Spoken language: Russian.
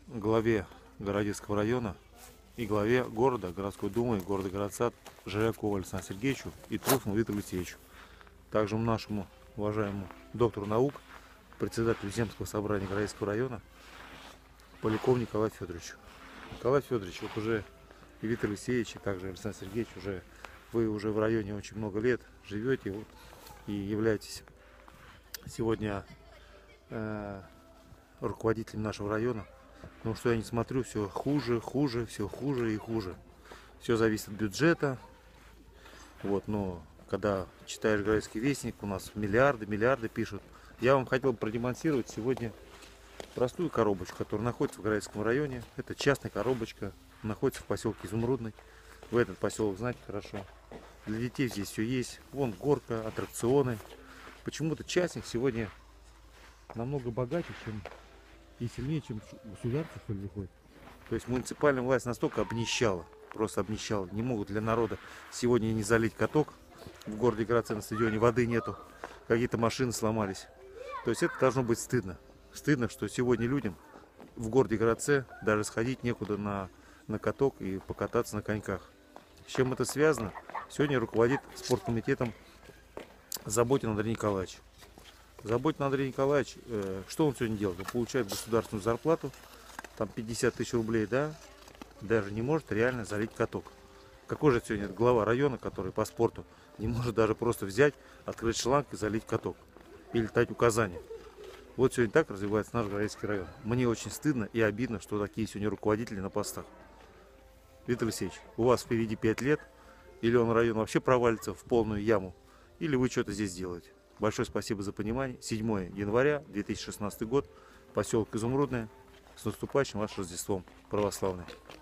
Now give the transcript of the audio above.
главе Городецкого района и главе города, городской думы, города Городца Жирякову Александру Сергеевичу и Труфану Виктору Алексеевичу. Также нашему уважаемому доктору наук, председателю Земского собрания Городецкого района Полякову Николаю Федоровичу. Николай Федорович, вот уже и Виктор Алексеевич, и также Александр Сергеевич, вы уже в районе очень много лет живете вот, и являетесь сегодня руководителем нашего района. Потому что я не смотрю, все хуже, все хуже и хуже. Все зависит от бюджета. Вот, но когда читаешь Городецкий вестник, у нас миллиарды пишут. Я вам хотел продемонстрировать сегодня простую коробочку, которая находится в Городецком районе. Это частная коробочка, находится в поселке Изумрудный. Вы этот поселок знаете хорошо. Для детей здесь все есть. Вон горка, аттракционы. Почему-то частник сегодня намного богаче, чем и сильнее, чем государство, что ли, выходит. То есть муниципальная власть настолько обнищала, просто обнищала. Не могут для народа сегодня не залить каток. В городе Городце на стадионе воды нету. Какие-то машины сломались. То есть это должно быть стыдно. Стыдно, что сегодня людям в городе Городце даже сходить некуда на каток и покататься на коньках. С чем это связано? Сегодня руководит спорткомитетом Заботин Андрей Николаевич. Заботин Андрей Николаевич, что он сегодня делает? Он получает государственную зарплату, там 50 тысяч рублей, да, даже не может реально залить каток. Какой же сегодня глава района, который по спорту не может даже просто взять, открыть шланг и залить каток? Или дать указания. Вот сегодня так развивается наш Городецкий район. Мне очень стыдно и обидно, что такие сегодня руководители на постах. Виктор Алексеевич, у вас впереди 5 лет, или он район вообще провалится в полную яму, или вы что-то здесь делаете. Большое спасибо за понимание. 7 января 2016 год, поселок Изумрудное. С наступающим вас Рождеством православное.